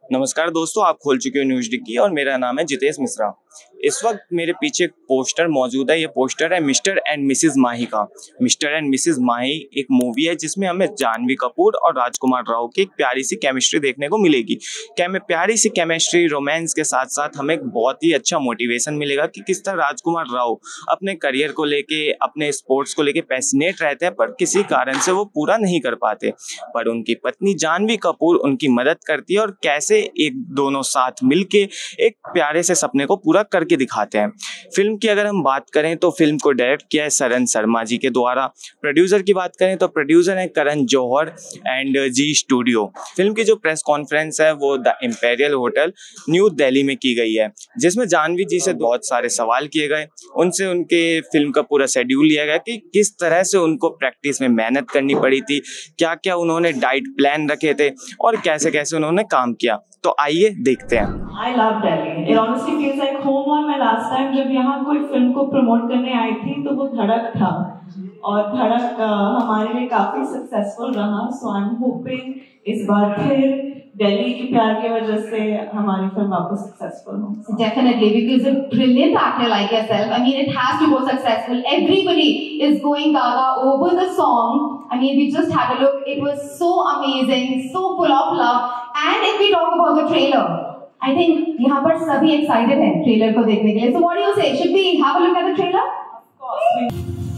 नमस्कार दोस्तों, आप खोल चुके हो न्यूज डिग्गी और मेरा नाम है जितेश मिश्रा। इस वक्त मेरे पीछे एक पोस्टर मौजूद है। ये पोस्टर है मिस्टर एंड मिसेस माही का। मिस्टर एंड मिसेस माही एक मूवी है जिसमें हमें जानवी कपूर और राजकुमार राव की एक प्यारी सी केमिस्ट्री देखने को मिलेगी। क्या में प्यारी सी केमिस्ट्री रोमांस के साथ साथ हमें एक बहुत ही अच्छा मोटिवेशन मिलेगा कि किस तरह राजकुमार राव अपने करियर को लेके, अपने स्पोर्ट्स को लेके पैशनेट रहते हैं, पर किसी कारण से वो पूरा नहीं कर पाते, पर उनकी पत्नी जानवी कपूर उनकी मदद करती है और कैसे एक दोनों साथ मिलके एक प्यारे से सपने को पूरा करके दिखाते हैं। फिल्म की अगर हम बात करें तो फिल्म को डायरेक्ट किया है सरन शर्मा जी के द्वारा। प्रोड्यूसर की बात करें तो प्रोड्यूसर है Karan Johar and Zee studio. Film की जो प्रेस कॉन्फ्रेंस है वो the Imperial hotel New Delhi में की गई है, जिसमें जानवी जी से बहुत सारे सवाल किए गए। उनसे उनके फिल्म का पूरा शेड्यूल लिया गया कि किस तरह से उनको प्रैक्टिस में मेहनत करनी पड़ी थी, क्या क्या उन्होंने डाइट प्लान रखे थे और कैसे कैसे उन्होंने काम किया। तो आइए देखते हैं। I love Delhi. It honestly feels like home. और मैं लास्ट टाइम जब यहाँ कोई फिल्म को प्रमोट करने आई थी तो वो धड़क था, और धड़क हमारे लिए काफी सक्सेसफुल रहा। सो आई एम होपिंग इस बार फिर दिल्ली के प्यार की वजह से हमारी फिल्म वापस सक्सेसफुल हो। Definitely, because a brilliant actor like yourself, I mean, it has to go successful. Everybody is going gaga over the song. I mean, we just had a look. It was so amazing, so full of love. And if we talk about the trailer, I think यहाँ पर सभी excited हैं trailer को देखने के लिए. So what do you say? Should we have a look at the trailer? Of course.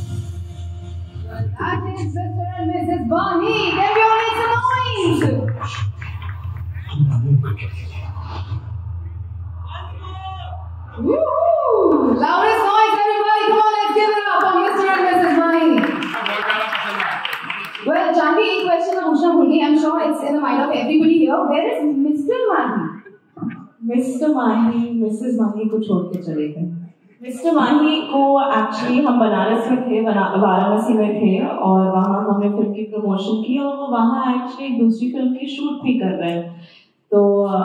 That is Mr. and Mrs. Barney. Everyone make some noise. Woo! Loudest noise, everybody! Come on, let's give it up for Mr. and Mrs. Barney. Well, Janvi, एक question मैं पूछना भूल गई. I'm sure it's in the mind of everybody here. Where is Mr. Mahi? Mr Mahi Mrs Mahi को छोड़ के चले गए। मिस्टर माही को एक्चुअली हम बनारस में थे, वाराणसी में थे, और वहाँ हमने फिल्म की प्रमोशन की, और वो वहाँ एक्चुअली दूसरी फिल्म की शूट भी कर रहे हैं। तो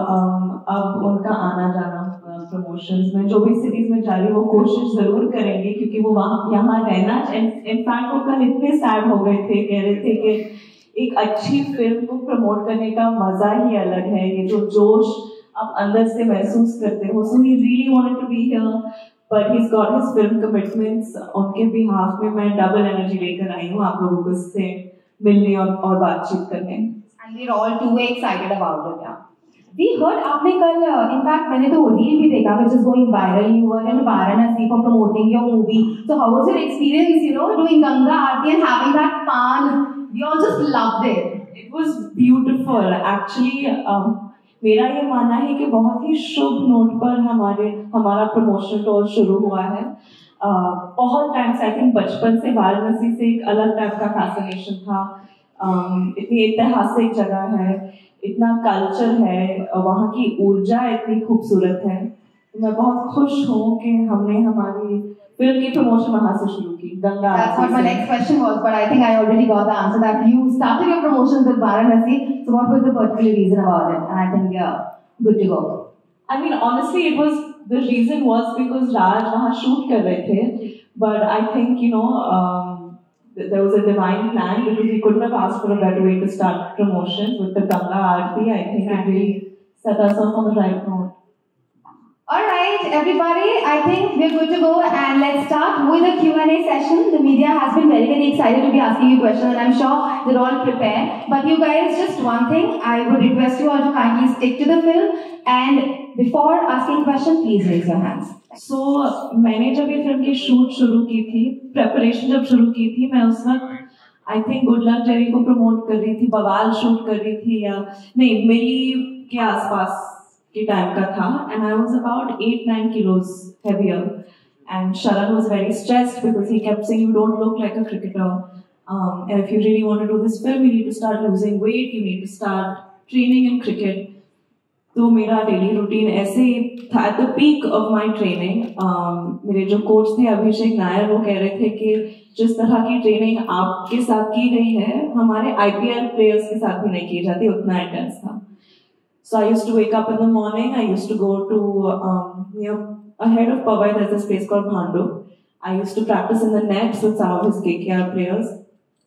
अब उनका आना जाना प्रमोशंस में जो भी सिटीज में जा रही है वो कोशिश जरूर करेंगे, क्योंकि वो वहाँ यहाँ रहना। इनफैक्ट वो कल इतने सैड हो गए थे, कह रहे थे कि एक अच्छी फिल्म को प्रमोट करने का मजा ही अलग है, ये जो जोश आप अंदर से महसूस करते हो। So he really wanted to be here, but he has got his film commitments. उनके बिहाफ में मैं डबल एनर्जी लेकर आई हूँ आप लोगों को से मिलने और बातचीत करने। And we're all too excited about it. Yeah. We heard आपने कल, in fact मैंने तो रील भी देखा which is going viral. You were in Varanasi for promoting your movie. So how was your experience? You know, doing Ganga Aarti and having that pan. We all just loved it. It was beautiful. Actually, मेरा ये मानना है कि बहुत ही शुभ note पर हमारा promotion tour शुरू हुआ है। बहुत टाइम से, आई थिंक बचपन से वाराणसी से एक अलग टाइप का फैसिनेशन था। इतनी ऐतिहासिक जगह है, इतना कल्चर है, वहाँ की ऊर्जा इतनी खूबसूरत है। तो मैं बहुत खुश हूँ कि हमने हमारी फिल्म की प्रमोशन वहाँ से शुरू की, Ganga. That's what my next question was, but I think I already got the answer that you started your promotions with Varanasi. So what was the particular reason about it? And I think yeah, good to go. I mean, honestly, the reason was because Raj वहाँ shoot कर रहे थे, but I think there was a divine plan, because we couldn't have asked for a better way to start promotions with the Ganga Aarti. I think it really set us off on the right note. Alright, everybody, I think we're good to go, and let's start with the Q&A session. The media has been very, very excited to be asking you questions, and I'm sure they're all prepared. But you guys, just one thing, I would request you all to kindly stick to the film, and before asking questions, please raise your hands. So, मैंने जब ये film की shoot शुरू की थी, preparation जब शुरू की थी, मैं उस वक्त I think good luck Jerry को प्रमोट कर रही थी, बवाल शूट कर रही थी, या नहीं मिली के आसपास के टाइम का था, and I was about 8-9 kilos heavier, and Sharan was very stressed because he kept saying, you don't look like a cricketer, and if you really want to do this film, you need to start losing weight, you need to start training in cricket. तो मेरा daily routine ऐसे ही था। At the peak of my training, मेरे जो coach थे अभिषेक नायर, वो कह रहे थे कि जिस तरह की ट्रेनिंग आपके साथ की गई है, हमारे IPL प्लेयर्स के साथ भी नहीं की जाती, उतना इंटेंस था। So I used to wake up in the morning. I used to go to near ahead of Powai. There's this place called Bhandu. I used to practice in the nets with some of his KKR players.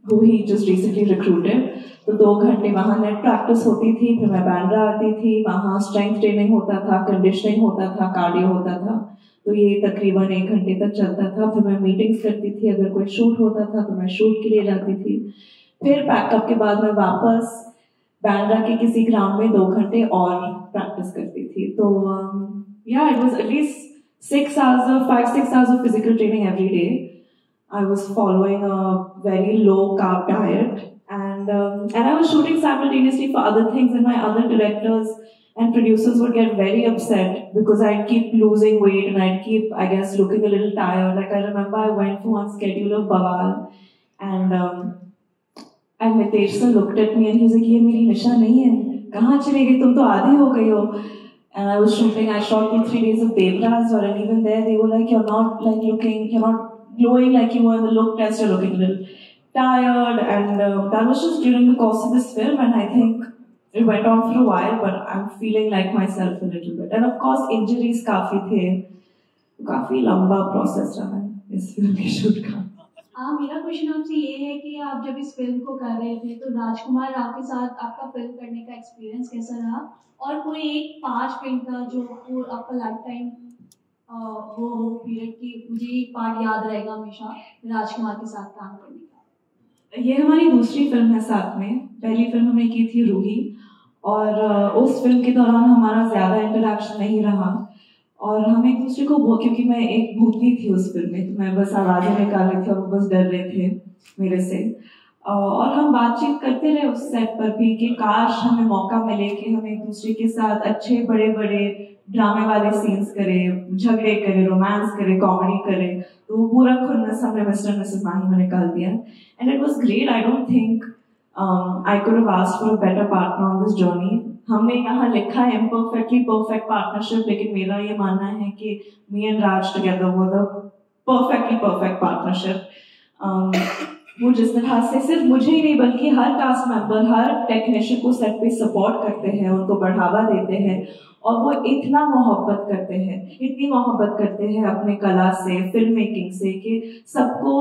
who he just recently recruited. तो 2 घंटे वहाँ net practice होती थी, फिर मैं बैंड्रा आती थी, वहाँ स्ट्रेंथ ट्रेनिंग होता था, कंडीशनिंग होता था, कार्डियो होता था। तो ये तकरीबन 1 घंटे तक चलता था। फिर मैं मीटिंग्स करती थी, अगर कोई शूट होता था तो मैं शूट के लिए जाती थी। फिर पैकअप के बाद मैं वापस बैंड्रा के किसी ग्राउंड में 2 घंटे और प्रैक्टिस करती थी। तो yeah, it was at least 5-6 hours of physical training every day. I was following a very low carb diet, and I was shooting simultaneously for other things, and my other directors and producers would get very upset because I'd keep losing weight and I'd keep, I guess, looking a little tired. Like I remember I went for one schedule of Bawal, and Mitesh sir looked at me and he was like, "ये मेरी निशा नहीं है, कहाँ चली गई, तुम तो आधी हो गई हो." And I was shooting. I shot 2-3 days of Devras, and even there they were like, "You're not like looking, you're not glowing like you were in the look test. You're looking a little tired." And that was just during the course of this film, and I think it went on for a while, but I'm feeling like myself a little bit. And of course, injuries काफी थे, काफी लंबा process रहा है इस film के shoot का। मेरा क्वेश्चन आपसे ये है कि आप जब इस फिल्म को कर रहे थे तो राजकुमार राव के साथ आपका फिल्म करने का एक्सपीरियंस कैसा रहा, और कोई एक 5 फिल्म का जो आपका लाइफ टाइम वो पीरियड की मुझे एक पार्ट याद रहेगा हमेशा राजकुमार के साथ काम करने का? ये हमारी दूसरी फिल्म है साथ में। पहली फिल्म हमने की थी रूही, और उस फिल्म के दौरान हमारा ज़्यादा इंटरेक्शन नहीं रहा, और हम एक दूसरे को क्योंकि मैं एक भूतनी थी उस फिल्म में, तो मैं बस आवाज़ें निकाल रही थी और वो बस डर रहे थे मेरे से। और हम बातचीत करते रहे उस सेट पर भी कि काश हमें मौका मिले कि हम एक दूसरे के साथ अच्छे बड़े बड़े ड्रामे वाले सीन्स करें, झगड़े करें, रोमांस करें, कॉमेडी करें। तो वो पूरा खुन्नस हमने मिस्टर एंड मिसेस माही में निकाल दिया, and it was great. I don't think I could have asked for a better partner on this journey. हमने यहाँ लिखा है इम्परफेक्टली परफेक्ट पार्टनरशिप, लेकिन मेरा ये मानना है कि me and Raj together were the perfectly perfect partnership. वो जिस तरह से सिर्फ मुझे ही नहीं बल्कि हर कास्ट मेंबर, हर टेक्नीशियन को सेट पे सपोर्ट करते हैं, उनको बढ़ावा देते हैं, और वो इतना मोहब्बत करते हैं, इतनी मोहब्बत करते हैं अपने कला से, फिल्म मेकिंग से, कि सबको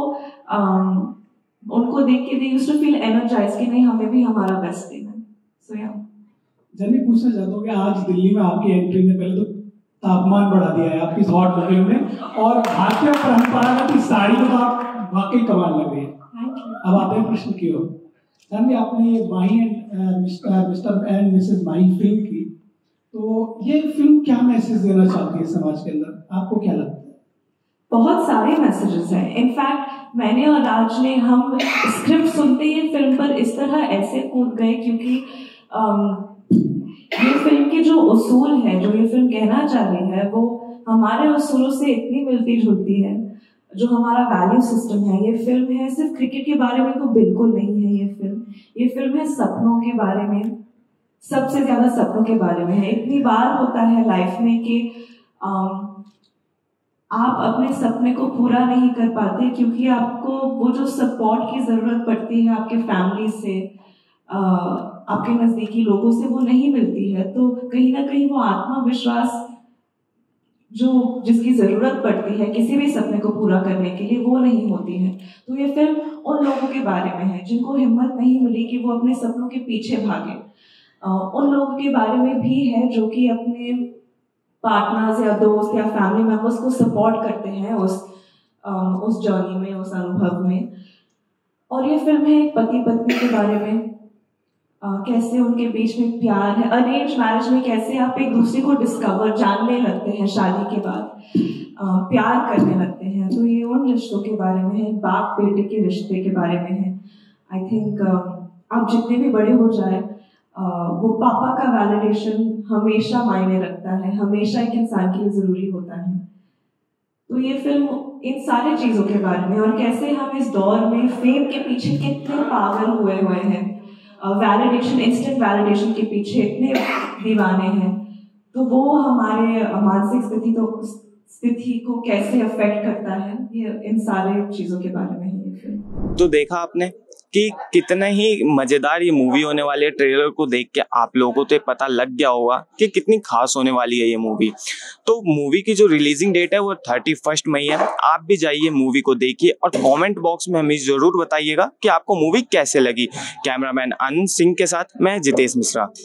उनको देख के they used to feel energise कि नहीं, हमें भी हमारा बेस्ट देना है। सो या जब पूछना चाहता हूँ कि आज दिल्ली में आपकी एंट्री ने पहले तो तापमान बढ़ा दिया है आपकी हॉट फिल्म ने, और भारतीय परंपरागत साड़ी में तो आप वाकई कमाल लग रही है। अब आते हैं प्रश्न की ओर। जानवी, आपने ये Mahi and Mr and Mrs Mahi film की, तो ये फिल्म क्या मैसेज देना चाहती है समाज के अंदर, आपको क्या लगता है? बहुत सारे मैसेजेस हैं। इनफैक्ट मैंने और राज ने, हम स्क्रिप्ट सुनते ही फिल्म पर इस तरह ऐसे कूद गए, क्योंकि ये फिल्म के जो उसूल है, जो ये फिल्म कहना चाह रही है, वो हमारे उसूलों से इतनी मिलती जुलती है। जो हमारा वैल्यू सिस्टम है, ये फिल्म है सिर्फ क्रिकेट के बारे में तो बिल्कुल नहीं है। ये फिल्म है सपनों के बारे में, सबसे ज्यादा सपनों के बारे में है। इतनी बार होता है लाइफ में कि आप अपने सपने को पूरा नहीं कर पाते क्योंकि आपको वो जो सपोर्ट की जरूरत पड़ती है आपके फैमिली से, आपके नजदीकी लोगों से, वो नहीं मिलती है। तो कहीं ना कहीं वो आत्मविश्वास जो जिसकी जरूरत पड़ती है किसी भी सपने को पूरा करने के लिए, वो नहीं होती है। तो ये फिल्म उन लोगों के बारे में है जिनको हिम्मत नहीं मिली कि वो अपने सपनों के पीछे भागे। उन लोगों के बारे में भी है जो कि अपने पार्टनर्स या दोस्त या फैमिली मेंबर्स को सपोर्ट करते हैं उस जर्नी में, उस अनुभव में। और ये फिल्म है एक पति पत्नी के बारे में, कैसे उनके बीच में प्यार है। अरेंज मैरिज में कैसे आप एक दूसरे को जानने लगते हैं, शादी के बाद प्यार करने लगते हैं। तो ये उन रिश्तों के बारे में है, बाप बेटे के रिश्ते के बारे में है। आई थिंक आप जितने भी बड़े हो जाए, वो पापा का वैलिडेशन हमेशा मायने रखता है, हमेशा एक इंसान के लिए जरूरी होता है। तो ये फिल्म इन सारी चीजों के बारे में, और कैसे हम इस दौर में फेम के पीछे कितने पागल हुए हैं, वैलिडेशन, इंस्टेंट वैलिडेशन के पीछे इतने दीवाने हैं। तो वो हमारे मानसिक स्थिति तो स्थिति को कैसे अफेक्ट करता है, ये इन सारे चीज़ों के बारे में है ये फिल्म। तो देखा आपने कि कितना ही मज़ेदार ये मूवी होने वाली है। ट्रेलर को देख के आप लोगों को तो पता लग गया होगा कि कितनी खास होने वाली है ये मूवी। तो मूवी की जो रिलीजिंग डेट है वो 31 मई है। आप भी जाइए मूवी को देखिए और कमेंट बॉक्स में हमें ज़रूर बताइएगा कि आपको मूवी कैसे लगी। कैमरामैन आनंद सिंह के साथ मैं जितेश मिश्रा।